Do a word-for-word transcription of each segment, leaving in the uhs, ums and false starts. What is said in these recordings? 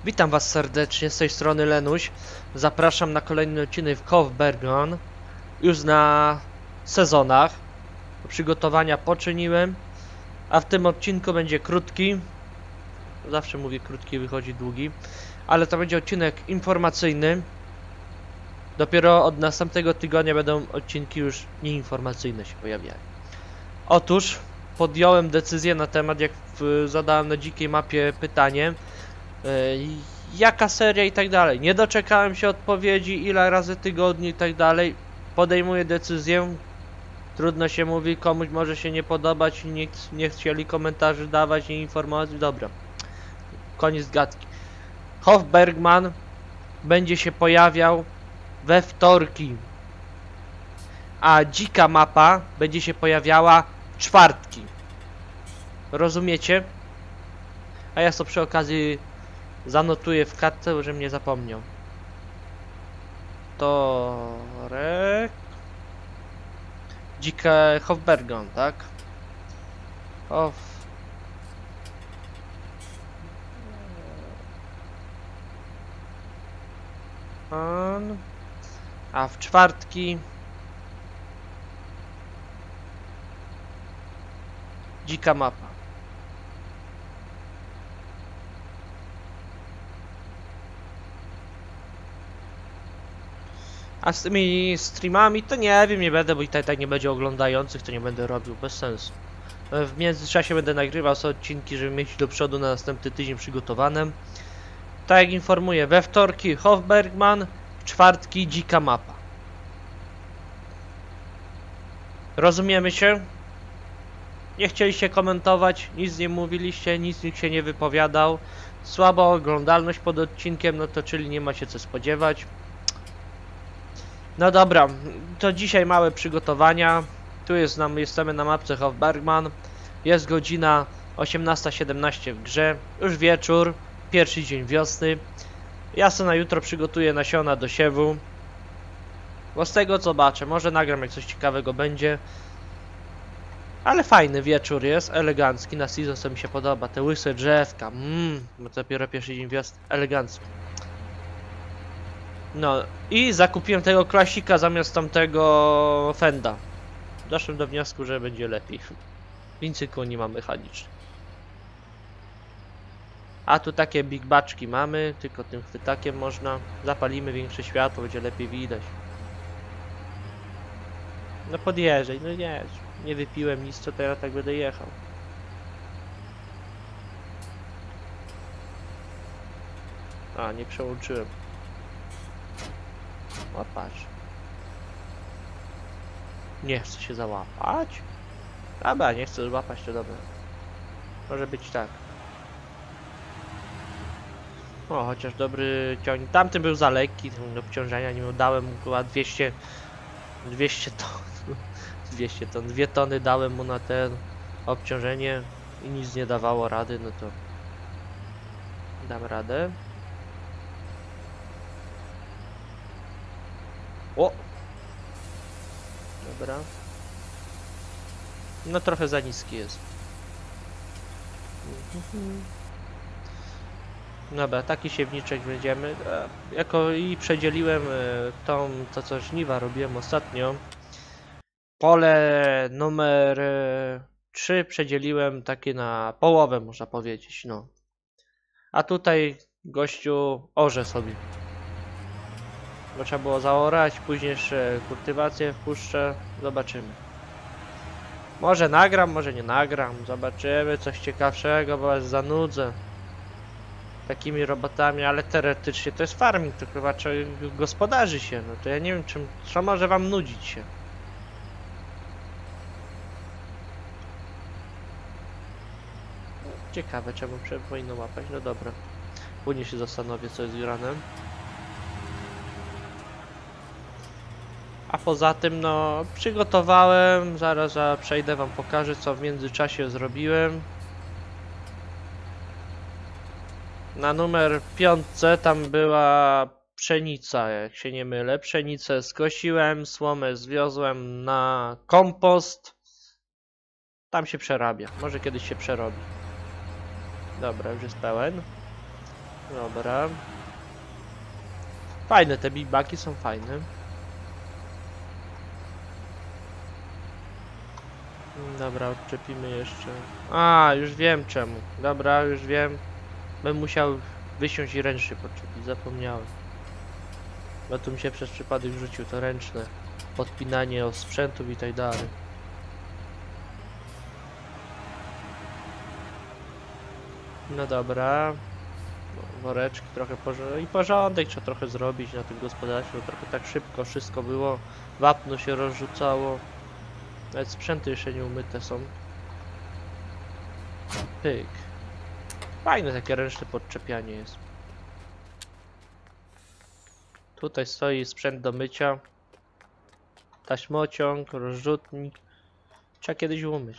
Witam was serdecznie, z tej strony Lenuś. Zapraszam na kolejny odcinek w Cove Bergon. Już na sezonach. Przygotowania poczyniłem. A w tym odcinku będzie krótki. Zawsze mówię krótki, wychodzi długi. Ale to będzie odcinek informacyjny. Dopiero od następnego tygodnia będą odcinki już nieinformacyjne się pojawiały. Otóż podjąłem decyzję na temat, jak w, zadałem na dzikiej mapie pytanie. Jaka seria i tak dalej. Nie doczekałem się odpowiedzi, ile razy tygodni i tak dalej. Podejmuję decyzję. Trudno się mówi, komuś może się nie podobać, nie, nie chcieli komentarzy dawać, nie informacji. Dobra. Koniec gadki. Cove Bergman będzie się pojawiał we wtorki. A dzika mapa będzie się pojawiała czwartki. Rozumiecie? A ja sobie przy okazji zanotuję w kartce, żebym nie zapomniał. Torek. Dzikie Cove Bergon, tak? Of. On. A w czwartki dzika mapa. A z tymi streamami to nie wiem, nie będę, bo i tak, tak nie będzie oglądających, to nie będę robił, bez sensu. W międzyczasie będę nagrywał sobie odcinki, żeby mieć do przodu na następny tydzień przygotowane. Tak jak informuję, we wtorki Cove Bergman, w czwartki dzika mapa. Rozumiemy się? Nie chcieliście komentować, nic nie mówiliście, nic nikt się nie wypowiadał. Słaba oglądalność pod odcinkiem, no to czyli nie ma się co spodziewać. No dobra, to dzisiaj małe przygotowania. Tu jest nam, jesteśmy na mapce Cove Bergman. Jest godzina osiemnasta siedemnaście w grze. Już wieczór, pierwszy dzień wiosny. Ja sobie na jutro przygotuję nasiona do siewu. Bo z tego co zobaczę, może nagram jak coś ciekawego będzie. Ale fajny wieczór jest, elegancki. Na season co mi się podoba, te łyse drzewka. Mmm, bo to dopiero pierwszy dzień wiosny, elegancki. No i zakupiłem tego klasika zamiast tamtego Fenda. Doszłem do wniosku, że będzie lepiej. Więcej koni ma mechanicznych. A tu takie big baczki mamy, tylko tym chwytakiem można. Zapalimy większe światło, będzie lepiej widać. No podjeżdżaj, no nie, nie wypiłem nic, to teraz tak będę jechał. A, nie przełączyłem. O, patrz. Nie chcę się załapać? Dobra, nie chcę złapać, to dobra. Może być tak. O, chociaż dobry ciągnik. Tamten był za lekki, do obciążenia nie dałem mu chyba dwieście... dwieście ton. dwieście ton. dwie tony dałem mu na ten obciążenie i nic nie dawało rady, no to... dam radę. O! Dobra. No trochę za niski jest. Dobra, taki siewniczek będziemy. Jako i przedzieliłem tą, to co żniwa robiłem ostatnio. Pole numer trzy przedzieliłem takie na połowę, można powiedzieć, no. A tutaj gościu orze sobie. Bo trzeba było zaorać, później jeszcze kultywację wpuszczę, zobaczymy. Może nagram, może nie nagram, zobaczymy coś ciekawszego, bo was zanudzę takimi robotami, ale teoretycznie to jest farming, to chyba gospodarzy się, no to ja nie wiem, czym, co może wam nudzić się. Ciekawe, czemu powinno łapać, no dobra. Później się zastanowię, co jest grane. A poza tym, no, przygotowałem, zaraz, zaraz przejdę, wam pokażę, co w międzyczasie zrobiłem. Na numer piątce tam była pszenica, jak się nie mylę. Pszenicę skosiłem, słomę zwiozłem na kompost. Tam się przerabia, może kiedyś się przerobi. Dobra, już jest pełen. Dobra. Fajne, te big bagi są fajne. Dobra, odczepimy jeszcze. A, już wiem czemu. Dobra, już wiem. Bym musiał wysiąść i ręcznie podczepić, zapomniałem. Bo tu mi się przez przypadek rzucił to ręczne. Podpinanie sprzętów i tak dalej. No dobra. Woreczki trochę porządek i porządek trzeba trochę zrobić na tym gospodarstwie, bo trochę tak szybko wszystko było. Wapno się rozrzucało. Nawet sprzęty jeszcze nie umyte są. Pyk. Fajne takie ręczne podczepianie jest. Tutaj stoi sprzęt do mycia. Taśmociąg, rozrzutnik. Trzeba kiedyś umyć.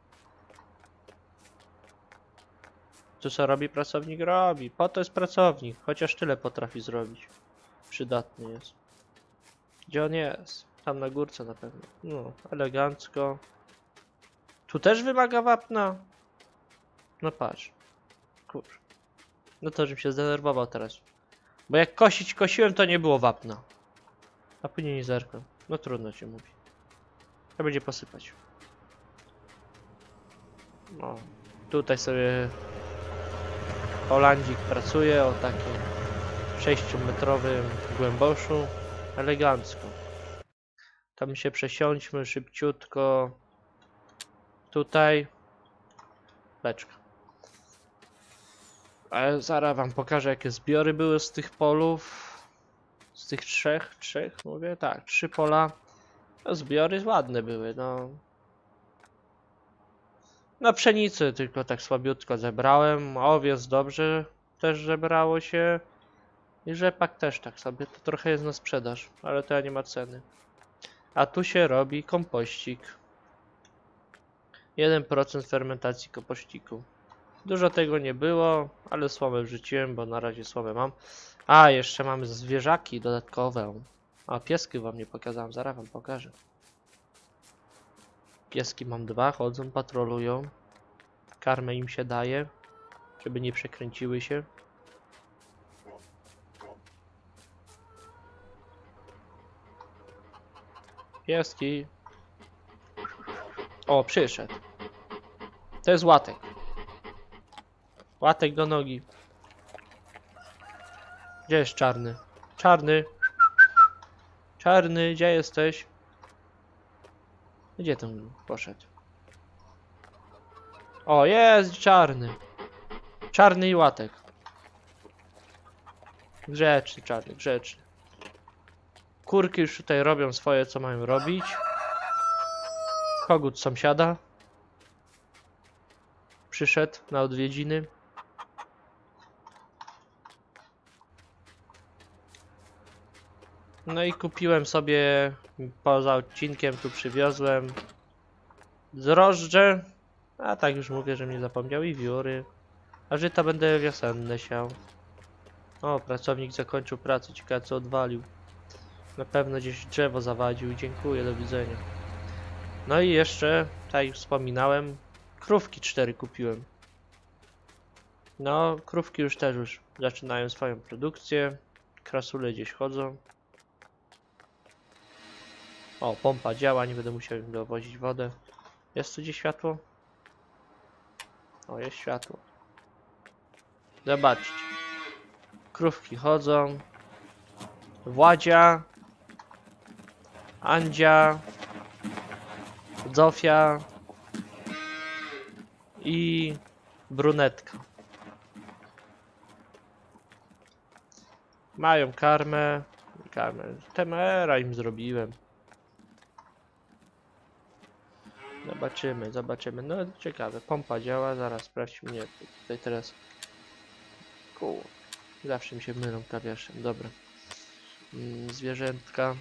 Tu co robi pracownik? Robi. Po to jest pracownik. Chociaż tyle potrafi zrobić. Przydatny jest. Gdzie on jest? Tam na górce na pewno. No, elegancko. Tu też wymaga wapna? No patrz. Kurczę. No to żebym się zdenerwował teraz. Bo jak kosić kosiłem, to nie było wapna. A później nie zerkam. No trudno ci mówi. Trzeba będzie posypać. No. Tutaj sobie Holandzik pracuje o takim sześciometrowym głęboszu. Elegancko. Tam się przesiądźmy szybciutko. Tutaj. Beczka. Ale zaraz wam pokażę, jakie zbiory były z tych polów. Z tych trzech, trzech mówię? Tak, trzy pola. No, zbiory ładne były, no. Na pszenicy tylko tak słabiutko zebrałem. Owiec dobrze też zebrało się. I rzepak też tak sobie. To trochę jest na sprzedaż, ale to nie ma ceny. A tu się robi kompościk. jeden procent fermentacji kompościku. Dużo tego nie było, ale słomę wrzuciłem, bo na razie słomę mam. A, jeszcze mamy zwierzaki dodatkowe. A, pieski wam nie pokazałem, zaraz wam pokażę. Pieski mam dwa, chodzą, patrolują. Karmę im się daje, żeby nie przekręciły się. Pieski. O, przyszedł. To jest łatek. Łatek do nogi. Gdzie jest czarny? Czarny. Czarny, gdzie jesteś? Gdzie ten poszedł? O, jest czarny. Czarny i łatek. Grzeczny, czarny, grzeczny. Kurki już tutaj robią swoje, co mają robić. Kogut sąsiada przyszedł na odwiedziny. No i kupiłem sobie, poza odcinkiem tu przywiozłem drożdże, a tak już mówię, że mnie zapomniał, i wióry. A żyta będę wiosenne siał. O, pracownik zakończył pracę, ciekawe co odwalił. Na pewno gdzieś drzewo zawadził. Dziękuję, do widzenia. No i jeszcze, tak jak wspominałem, krówki cztery kupiłem. No, krówki już też już zaczynają swoją produkcję. Krasule gdzieś chodzą. O, pompa działa, nie będę musiał im dowozić wodę. Jest tu gdzieś światło? O, jest światło. Zobaczcie. Krówki chodzą. Władzia. Andzia. Zofia. I brunetka. Mają karmę. Karmę. Temera im zrobiłem. Zobaczymy, zobaczymy. No ciekawe, pompa działa, zaraz sprawdźmy. Nie, tutaj teraz. Koło. Zawsze mi się mylą klawisze. Dobra. Mm, zwierzętka.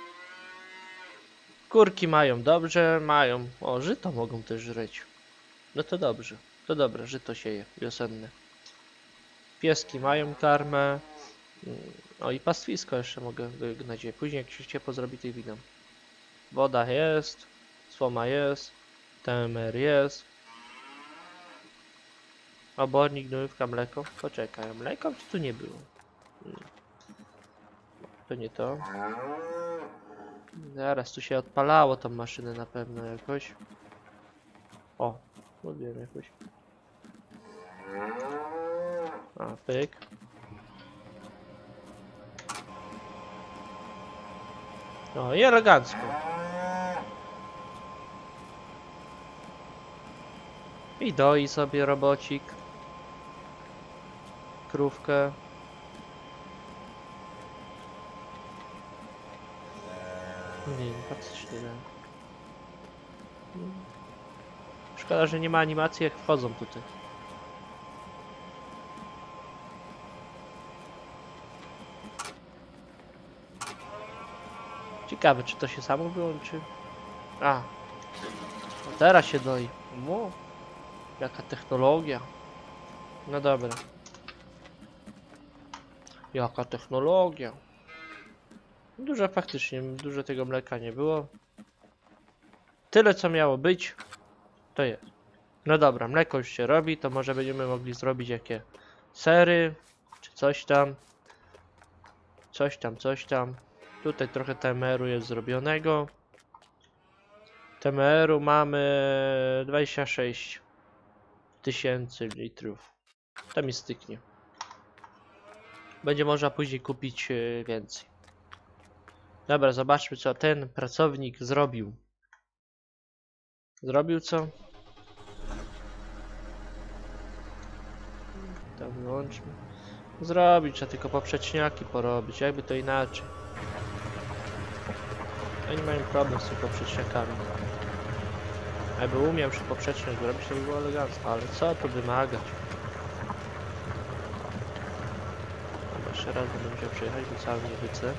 Kurki mają dobrze, mają. O, żyto mogą też żreć. No to dobrze. To dobre, żyto sieje wiosenne. Pieski mają karmę. O, i pastwisko jeszcze mogę wygnać. Później jak się ciepło zrobi, to widzę. Woda jest. Słoma jest. Temer jest. Obornik, gnojówka, mleko. Poczekaj, mleko czy tu nie było? Hmm. To nie to. Zaraz tu się odpalało tą maszynę na pewno jakoś. O, mówiłem jakoś. A, pyk. No i elegancko. I doi sobie robocik. Krówkę. Nie, faktycznie tak. Szkoda, że nie ma animacji jak wchodzą tutaj. Ciekawe, czy to się samo wyłączy. A. No teraz się doi. O, jaka technologia. No dobra. Jaka technologia. Dużo faktycznie, dużo tego mleka nie było. Tyle co miało być, to jest. No dobra, mleko już się robi, to może będziemy mogli zrobić jakie sery, czy coś tam. Coś tam, coś tam. Tutaj trochę T M R-u jest zrobionego. T M R-u mamy dwadzieścia sześć tysięcy litrów. To mi styknie. Będzie można później kupić więcej. Dobra, zobaczmy co ten pracownik zrobił. Zrobił co? To wyłączmy. Zrobić, trzeba tylko poprzeczniaki porobić, jakby to inaczej. Oni mają problem z tymi poprzeczniakami. Jakby umiał się poprzeczniak zrobić, to by było elegancko, ale co tu wymagać? Dobra, jeszcze raz będę musiał przejechać, bo cały nie wycę.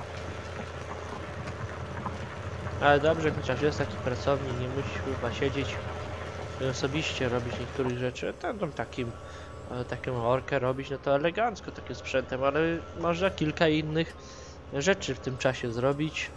Ale dobrze, chociaż jest taki pracownik, nie musi chyba siedzieć i osobiście robić niektórych rzeczy. Tam, tam takim, taką orkę robić, no to elegancko takim sprzętem, ale można kilka innych rzeczy w tym czasie zrobić.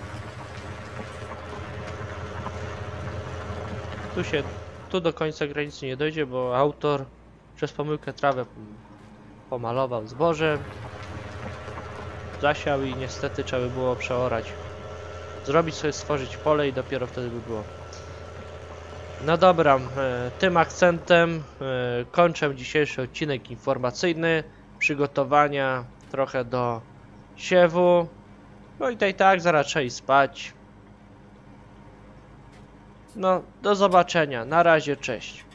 Tu się, tu do końca granicy nie dojdzie, bo autor przez pomyłkę trawę pomalował zbożem, zasiał i niestety trzeba by było przeorać. Zrobić sobie, stworzyć pole i dopiero wtedy by było. No dobra, tym akcentem kończę dzisiejszy odcinek informacyjny. Przygotowania trochę do siewu. No i tak, tak zaraz trzeba i spać. No, do zobaczenia. Na razie, cześć.